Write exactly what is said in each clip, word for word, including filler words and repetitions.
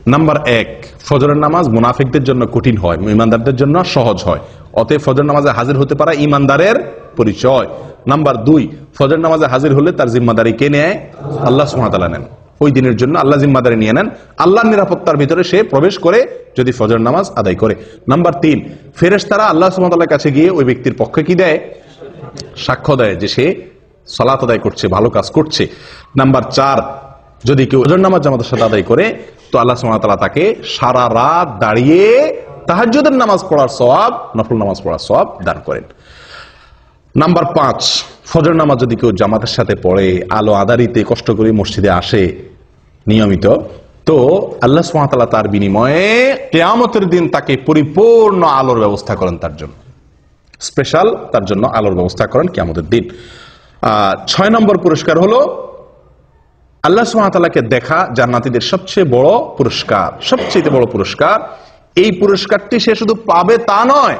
Number এক, ফজরের নামাজ মুনাফিকদের জন্য কঠিন হয়, ইমানদারদের জন্য সহজ হয়। অতএব ফজর নামাজে হাজির হতে পারা ইমানদারের পরিচয়। নাম্বার দুই, ফজর নামাজে হাজির হলে তার জিম্মাদারি কে নেয়? আল্লাহ সুবহানাহু ওয়া তাআলা নেন। ওই দিনের জন্য আল্লাহ জিম্মাদারি নিয়ে নেন, আল্লাহর নিরাপত্তার ভিতরে সে প্রবেশ করে যদি ফজর নামাজ আদায় করে। নাম্বার তিন, ফেরেশতারা আল্লাহ সুবহানাহু ওয়া তাআলার কাছে গিয়ে ওই ব্যক্তির পক্ষে কি দেয়? সাক্ষ্য দেয় যে সে সালাত আদায় করছে, ভালো কাজ করছে। নাম্বার চার, যদি কেউ ফজর নামাজ জামাতের সাথে আদায় করে তো আল্লাহ সুবহানাহু ওয়া তাআলা তাকে সারা রাত দাঁড়িয়ে তাহাজ্জুদের নামাজ পড়ার সওয়াব, নফল নামাজ পড়ার সওয়াব দান করেন। নাম্বার পাঁচ, ফজর নামাজ যদি কেউ জামাতের সাথে পড়ে, আলো আঁধারিতে কষ্ট করে মসজিদে আসে নিয়মিত, তো আল্লাহ সুবহানাহু ওয়া তাআলা তার বিনিময়ে কিয়ামতের দিন তাকে পরিপূর্ণ আলোর ব্যবস্থা করেন, তার জন্য স্পেশাল তার জন্য আলোর ব্যবস্থা করেন কিয়ামতের দিন। আহ ছয় নম্বর পুরস্কার হলো আল্লাহ সুবহানাহু ওয়া তাআলাকে দেখা জান্নাতীদের সবচেয়ে বড় পুরস্কার, সবচেয়ে বড় পুরস্কার। এই পুরস্কারটি সে শুধু পাবে তা নয়,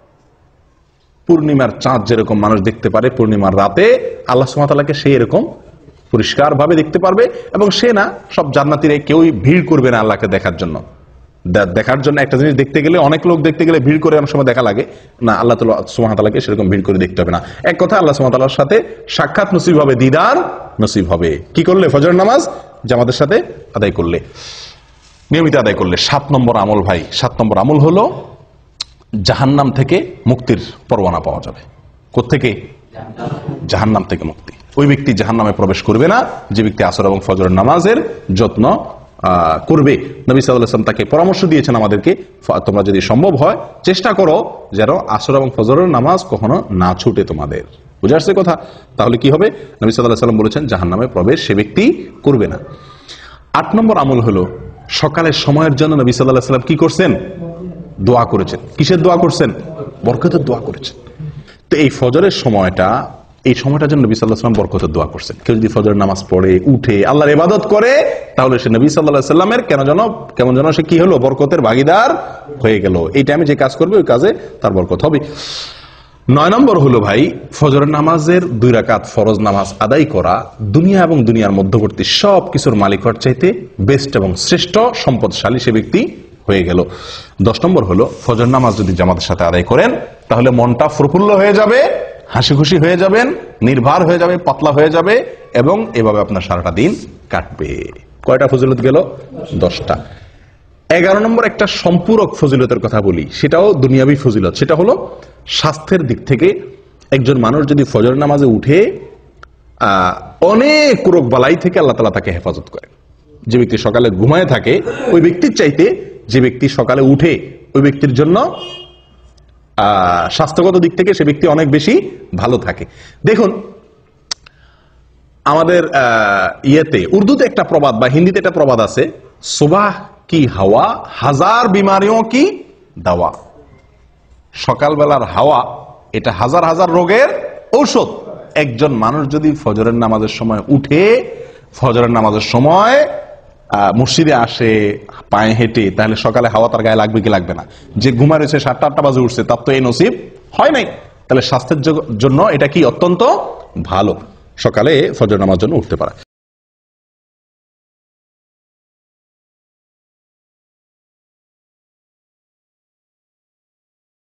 পূর্ণিমার চাঁদ যেরকম মানুষ দেখতে পারে পূর্ণিমার রাতে, আল্লাহ সুবহানাহু ওয়া তাআলাকে সে এরকম পরিষ্কার ভাবে দেখতে পারবে। এবং সে না, সব জান্নাতীরা কেউই ভিড় করবে না আল্লাহকে দেখার জন্য। দেখার জন্য একটা জিনিস দেখতে গেলে, অনেক লোক দেখতে গেলে ভিড় করে অনেক সময় দেখা লাগে না, আল্লাহ সুবহানাহু ওয়া তাআলাকে সেরকম ভিড় করে দেখতে হবে না। এক কথা, আল্লাহ সুবহানাহু ওয়া তাআলার সাথে সাক্ষাৎ নসিব হবে, দিদার নসিব হবে। কি করলে? ফজর নামাজ জামাতের সাথে আদায় করলে, নিয়মিত আদায় করলে। সাত নম্বর আমল ভাই, সাত নম্বর আমল হলো জাহান্নাম থেকে মুক্তির পরোয়ানা পাওয়া যাবে। কোত্থেকে? জাহান্নাম থেকে মুক্তি। ওই ব্যক্তি জাহান্নামে প্রবেশ করবে না যে ব্যক্তি আসর এবং ফজরের নামাজের যত্ন করবে। নবী সাল্লাল্লাহু আলাইহি ওয়াসাল্লাম তাকে পরামর্শ দিয়েছেন আমাদেরকে, তোমরা যদি সম্ভব হয় চেষ্টা করো যেন আসর এবং ফজরের নামাজ কখনো না ছুটে তোমাদের। বুঝে আসছে কথা? তাহলে কি হবে? নবী সাল্লাল্লাহু আলাইহি ওয়াসাল্লাম বলেছেন জাহান্নামে প্রবেশ সে ব্যক্তি করবে না। আট নম্বর আমল হলো সকালের সময়ের জন্য নবী সাল্লাল্লাহু আলাইহি ওয়াসাল্লাম কি করছেন? দোয়া করেছেন। কিসের দোয়া করছেন? বরকতের দোয়া করেছেন। তো এই ফজরের সময়টা, এই সময়টার জন্য নবী সাল্লাল্লাহু আলাইহি ওয়াসাল্লাম বরকতের দোয়া করছেন। কেউ যদি ফজরের নামাজ পড়ে, উঠে আল্লাহর ইবাদত করে, তাহলে সে নবী সাল্লাল্লাহু আলাইহি ওয়াসাল্লামের কেন যেন কেমন যেন সে কি হলো? বরকতের ভাগীদার হয়ে গেল। এই টাইমে যে কাজ করবে ওই কাজে তার বরকত হবে। নয় নম্বর হলো ভাই, ফজরের নামাজের দুই রাকাত ফরজ নামাজ আদায় করা দুনিয়া এবং দুনিয়ার মধ্যবর্তী সব কিছুর মালিক হওয়ার চাইতে বেস্ট এবং শ্রেষ্ঠ সম্পদশালী সে ব্যক্তি হয়ে গেল। দশ নম্বর হলো ফজর নামাজ যদি জামাতের সাথে আদায় করেন তাহলে মনটা প্রফুল্ল হয়ে যাবে, হাসি খুশি হয়ে যাবেন, নির্ভার হয়ে যাবে, পাতলা হয়ে যাবে, এবং এভাবে আপনার সারাটা দিন কাটবে। কয়টা ফজিলত গেল? দশটা। এগারো নম্বর একটা সম্পূরক ফজিলতের কথা বলি, সেটাও দুনিয়াবি ফজিলত। সেটা হলো স্বাস্থ্যের দিক থেকে একজন মানুষ যদি ফজর নামাজে উঠে আহ অনেক রোগ বালাই থেকে আল্লাহ তাআলা তাকে হেফাজত করে। যে ব্যক্তি সকালে ঘুমায় থাকে ওই ব্যক্তির চাইতে যে ব্যক্তি সকালে উঠে, ওই ব্যক্তির জন্য আহ স্বাস্থ্যগত দিক থেকে সে ব্যক্তি অনেক বেশি ভালো থাকে। দেখুন আমাদের আহ ইয়েতে উর্দুতে একটা প্রবাদ বা হিন্দিতে একটা প্রবাদ আছে, সুবাহ কি হাওয়া হাজার বিমারিও কি দাওয়া। সকালবেলার হাওয়া এটা হাজার হাজার রোগের ঔষধ। একজন মানুষ যদি ফজরের নামাজের সময় উঠে, ফজরের নামাজের সময় মসজিদে আসে পায়ে হেঁটে, তাহলে সকালে হাওয়া তার গায়ে লাগবে কি লাগবে না? যে ঘুমায় রয়েছে সাতটা আটটা বাজে উঠছে, তার তো এই নসিব হয় নাই। তাহলে স্বাস্থ্যের জন্য এটা কি অত্যন্ত ভালো, সকালে ফজর নামাজ জন্য উঠতে পারা।